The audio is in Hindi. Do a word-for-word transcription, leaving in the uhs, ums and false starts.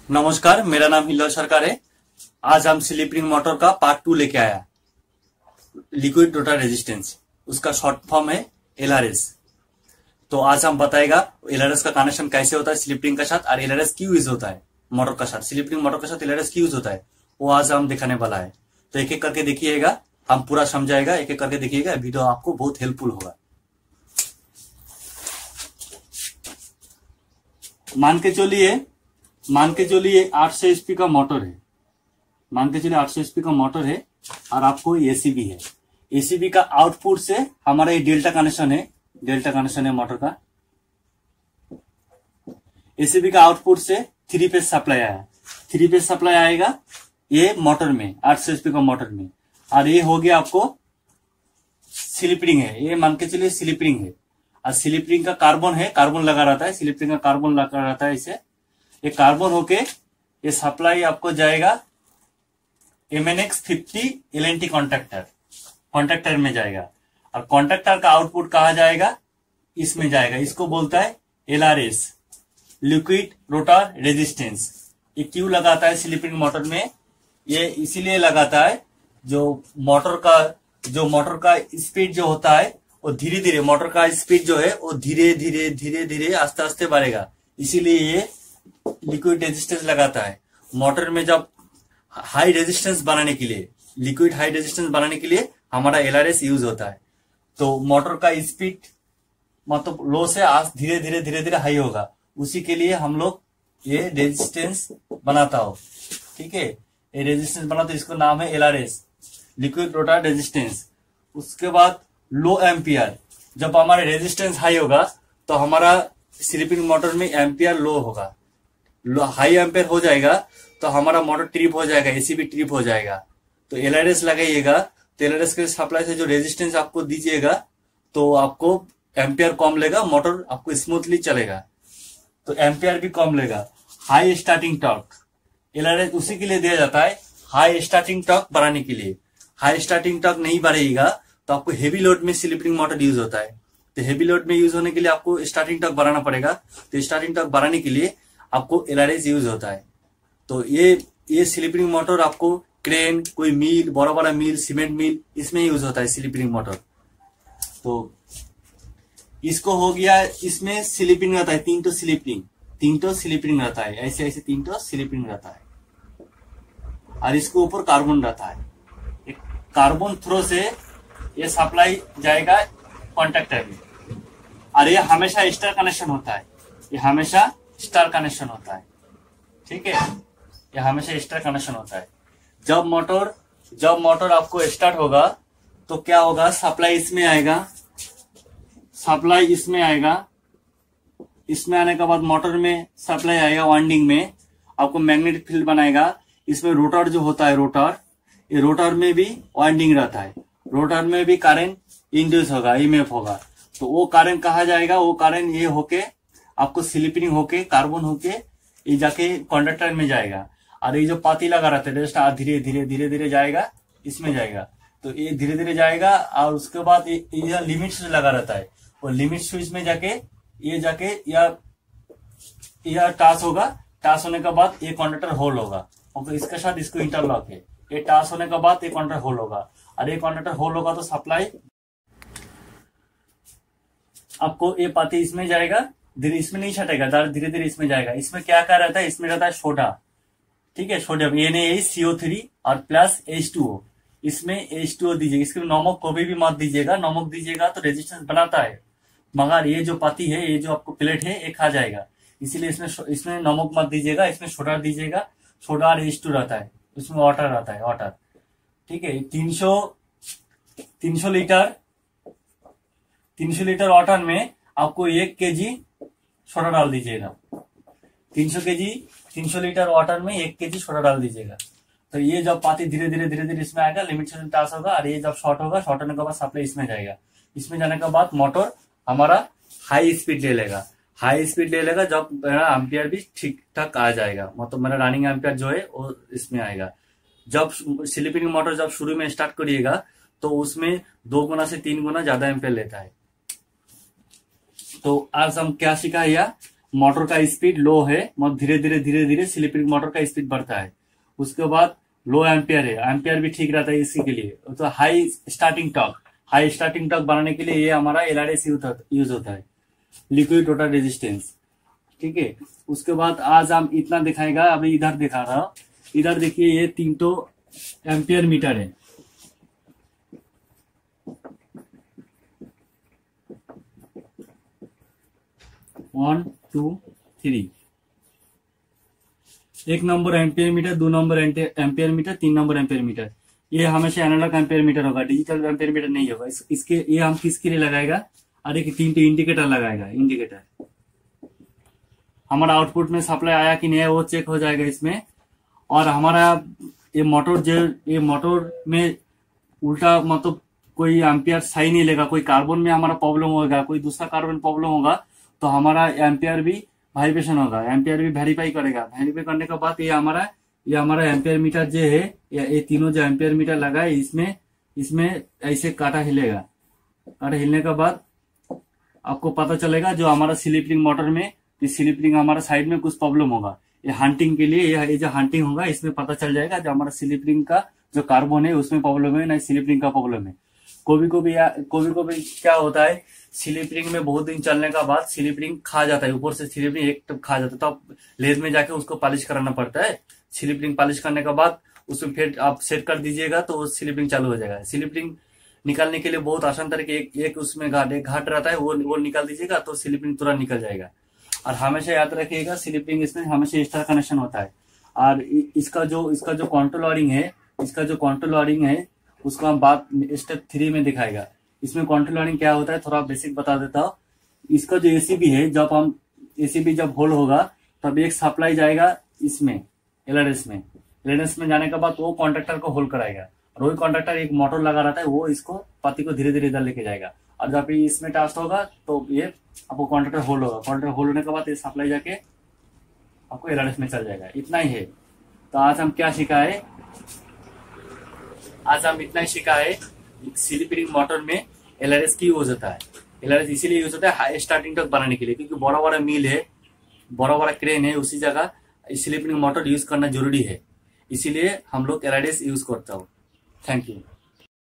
नमस्कार, मेरा नाम हिल्लोल सरकार है। आज हम स्लिप रिंग मोटर का पार्ट टू लेके आया, लिक्विड रोटर रेजिस्टेंस। उसका शॉर्ट फॉर्म है एल आर एस। तो आज हम बताएगा एल आर एस का कनेक्शन कैसे होता है स्लिप रिंग के साथ, और एल आर एस क्यों यूज होता है मोटर का साथ, स्लिप रिंग मोटर के साथ एल आर एस क्यों यूज होता है, वो आज हम दिखाने वाला है। तो एक एक करके देखिएगा, हम पूरा समझाएगा, एक एक करके देखिएगा। वीडियो आपको बहुत हेल्पफुल होगा। मान के चलिए मान के चलिए आठ सौ एचपी का मोटर है। मान के चलिए आठ सौ एचपी का मोटर है और आपको एसीबी है। एसीबी का आउटपुट से हमारा ये डेल्टा कनेक्शन है, डेल्टा कनेक्शन है मोटर का। एसीबी का आउटपुट से थ्री फेज सप्लाई आया, थ्री फेज सप्लाई आएगा ये मोटर में, आठ सौ एचपी का मोटर में। और ये हो गया आपको स्लिप रिंग है, ये मान के चलिए स्लिप रिंग है। और स्लिप रिंग का कार्बन है, कार्बन लगा रहता है, स्लिप रिंग का कार्बन लगा रहता है। इसे ये कार्बन होके ये सप्लाई आपको जाएगा M N X fifty L N T contractor contractor में जाएगा। और कॉन्ट्रेक्टर का आउटपुट कहा जाएगा, इसमें जाएगा। इसको बोलता है L R S, liquid rotor resistance. ये क्यों लगाता है स्लिप रिंग मोटर में? ये इसीलिए लगाता है जो मोटर का जो मोटर का स्पीड जो होता है वो धीरे धीरे, मोटर का स्पीड जो है वो धीरे धीरे धीरे धीरे आस्ते आस्ते बढ़ेगा। इसीलिए ये लिक्विड रेजिस्टेंस लगाता है मोटर में। जब हाई रेजिस्टेंस बनाने के लिए, लिक्विड हाई रेजिस्टेंस बनाने के लिए हमारा एल आर एस यूज होता है। तो मोटर का स्पीड मतलब लो से आज धीरे धीरे धीरे धीरे हाई होगा, उसी के लिए हम लोग ये रेजिस्टेंस बनाता हो। ठीक है, ये रेजिस्टेंस बनाते, इसको नाम है L R S, liquid rotor resistance. उसके बाद लो एम्पियर, जब हमारा रेजिस्टेंस हाई होगा तो हमारा स्लिप रिंग मोटर में एम्पियर लो होगा। हाई एम्पियर हो जाएगा तो हमारा मोटर ट्रिप हो जाएगा, एसीबी ट्रिप हो जाएगा। तो एल आर एस लगाइएगा, तो एल आर एस के सप्लाई से जो रेजिस्टेंस आपको दीजिएगा तो आपको एम्पियर कम लेगा, मोटर आपको स्मूथली चलेगा, तो एम्पियर भी कम लेगा। High starting torque, L R S उसी के लिए दिया जाता है, हाई स्टार्टिंग टॉर्क बढ़ाने के लिए। हाई स्टार्टिंग टॉर्क नहीं बढ़ेगा तो आपको हेवी लोड में स्लिप रिंग मोटर यूज होता है। तो हेवी लोड में यूज होने के लिए आपको स्टार्टिंग टॉर्क बढ़ाना पड़ेगा। तो स्टार्टिंग टॉर्क बढ़ाने के लिए आपको एल आर एस यूज होता है। तो ये ये स्लिप रिंग मोटर आपको क्रेन, कोई मिल, बड़ा बड़ा मिल, सीमेंट मिल, इसमें यूज होता है स्लिप रिंग मोटर। तो इसको हो गया, इसमें स्लिप रिंग रहता है, तीन तो स्लिप रिंग तीन तो स्लिप रिंग रहता है, ऐसे ऐसे तीन तो स्लिप रिंग रहता है। और इसके ऊपर कार्बन रहता है। कार्बन थ्रो से ये सप्लाई जाएगा कॉन्ट्रेक्टर में। और ये हमेशा स्टार कनेक्शन होता है, ये हमेशा स्टार कनेक्शन होता है। ठीक है, ये हमेशा स्टार कनेक्शन होता है। जब मोटर जब मोटर आपको स्टार्ट होगा तो क्या होगा, सप्लाई इसमें आएगा, सप्लाई इसमें आएगा। इसमें आने के बाद मोटर में सप्लाई आएगा, वाइंडिंग में आपको मैग्नेटिक फील्ड बनाएगा। इसमें रोटर जो होता है, रोटर, ये रोटर में भी वाइंडिंग रहता है, रोटर में भी करंट इंड्यूस होगा, ई एम एफ होगा। तो वो करंट कहा जाएगा, वो करंट ये होके आपको स्लिप रिंग होके, कार्बन होके ये जाके कंडक्टर में जाएगा। और ये जो पाती लगा रहता है, जस्ट धीरे धीरे धीरे धीरे जाएगा, इसमें जाएगा। तो ये धीरे धीरे जाएगा। और उसके बाद ये, ये लिमिट स्विच लगा रहता है, वो लिमिट स्विच में जाके ये जाके या या टास होगा। टास होने के बाद ये कंडक्टर होल होगा, तो इसके साथ इसको इंटरलॉक है। ये टास होने के बाद ये कंडक्टर होल होगा, और ये कंडक्टर होल होगा तो सप्लाई आपको, ये पाती इसमें जाएगा, धीरे इसमें नहीं छटेगा, धीरे धीरे इसमें जाएगा। इसमें क्या क्या रहता है, इसमें रहता है सोडा। ठीक है, sodium N A C O three और प्लस एच टू ओ। इसमें एच टू ओ दीजिएगा, इसके नमक कभी भी मत दीजिएगा, नमक दीजिएगा तो रेजिस्टेंस बनाता है, मगर ये जो पाती है, ये जो आपको प्लेट है, ये खा जाएगा। इसीलिए इसमें इसमें नमक मत दीजिएगा, इसमें सोडा दीजिएगा। सोडा और एच टू रहता है, इसमें वाटर रहता है, वाटर। ठीक है, तीन सौ तीन सौ लीटर तीन सौ लीटर वाटर में आपको एक के जी सोडा डाल दीजिएगा। तीन सौ के जी तीन सौ लीटर वाटर में एक केजी सोडा डाल दीजिएगा। तो ये जब पाती धीरे धीरे धीरे धीरे इसमें आएगा, लिमिट से टास होगा। और ये जब शॉर्ट होगा, शॉर्ट होने के बाद सप्लाई इसमें जाएगा। इसमें जाने के बाद मोटर हमारा हाई स्पीड ले लेगा, हाई स्पीड ले लेगा। जब मेरा एम्पियर भी ठीक ठाक आ जाएगा, मतलब मेरा रनिंग एम्पियर जो है वो इसमें आएगा। जब स्लिप रिंग मोटर जब शुरू में स्टार्ट करिएगा तो उसमें दो गुना से तीन गुना ज्यादा एम्पियर लेता है। तो आज हम क्या सीखा, या मोटर का स्पीड लो है, मतलब धीरे धीरे धीरे धीरे स्लिप रिंग मोटर का स्पीड बढ़ता है। उसके बाद लो एम्पियर है, एम्पियर भी ठीक रहता है इसी के लिए। तो high starting torque, high starting torque बनाने के लिए ये हमारा एलआरएस यूज होता है, लिक्विड रोटर रेजिस्टेंस। ठीक है, उसके बाद आज हम इतना दिखाएगा। अभी इधर दिखा रहा हूं, इधर देखिए ये तीन तो एम्पियर मीटर है। वन टू थ्री, एक नंबर एम्पियर मीटर, दो नंबर एम्पियर मीटर, तीन नंबर एम्पियर मीटर। ये हमेशा एनालॉग एम्पियर मीटर होगा, डिजिटल एम्पियर मीटर नहीं होगा। इस, इसके ये हम किसके लिए लगाएगा, अरे तीन तो इंडिकेटर लगाएगा। इंडिकेटर हमारा आउटपुट में सप्लाई आया कि नहीं है वो चेक हो जाएगा इसमें। और हमारा ये मोटर जो ये मोटर में उल्टा मतलब कोई एम्पियर सही नहीं लेगा, कोई कार्बन में हमारा प्रॉब्लम होगा, कोई दूसरा कार्बन प्रॉब्लम होगा, तो हमारा एम्पियर भी वाइब्रेशन होगा, एम्पियर भी वेरीफाई करेगा। वेरीफाई करने के बाद ये हमारा ये हमारा एम्पियर मीटर जो है, ये तीनों जो एम्पियर मीटर लगा है इसमें इसमें ऐसे काटा हिलेगा। काटा हिलने के बाद आपको पता चलेगा जो हमारा स्लिप रिंग मोटर में स्लिप रिंग हमारा साइड में कुछ प्रॉब्लम होगा। ये हंटिंग के लिए ये जो हंटिंग होगा इसमें पता चल जाएगा जो हमारा स्लिप रिंग का जो कार्बन है उसमें प्रॉब्लम है, ना स्लिप रिंग का प्रॉब्लम है। कभी कभी कभी कभी क्या होता है, स्लिप रिंग में बहुत दिन चलने का बाद स्लिप रिंग खा जाता है, ऊपर से स्लिप रिंग एक टप खा जाता है, तो आप लेज में जाके उसको पॉलिश कराना पड़ता है। स्लिप रिंग पॉलिश करने के बाद उसमें फिर आप सेट कर दीजिएगा तो स्लिप रिंग चालू हो जाएगा। स्लिप रिंग निकालने के लिए बहुत आसान तरीके, एक, एक उसमें घाट एक घाट रहता है, वो वो निकाल दीजिएगा तो स्लिप रिंग तुरंत निकल जाएगा। और हमेशा याद रखिएगा स्लिप रिंग इसमें हमेशा स्टार कनेक्शन होता है। और इसका जो इसका जो कंट्रोल वायरिंग है इसका जो कंट्रोल वायरिंग है उसको हम बात स्टेप थ्री में दिखाएगा। इसमें कंट्रोल वायरिंग क्या होता है थोड़ा बेसिक बता देता हूँ। इसका जो एसीबी है, जब हम एसीबी जब होल्ड होगा तब एक सप्लाई जाएगा इसमें एलआरएस में। एलआरएस में जाने के बाद वो कॉन्ट्रैक्टर को होल्ड कराएगा, और वही कॉन्ट्रैक्टर एक मोटर लगा रहता है, वो इसको पत्ती को धीरे धीरे इधर लेके जाएगा। और जब इसमें टास्ट होगा तो ये आपको कॉन्ट्रैक्टर होल्ड होगा। कॉन्ट्रैक्टर होल्ड होने के बाद ये सप्लाई जाके आपको एलआरएस में चल जाएगा। इतना ही है। तो आज हम क्या सीखा है, आज हम इतना ही सीखा है स्लिप रिंग मोटर में एलआरएस की यूज होता है। एलआरएस इसीलिए यूज होता है हाई स्टार्टिंग टॉर्क बनाने के लिए, क्योंकि बड़ा बड़ा मिल है, बड़ा बड़ा क्रेन है, उसी जगह स्लिप रिंग मोटर यूज करना जरूरी है। इसीलिए हम लोग एलआरएस यूज करता हूँ। Thank you.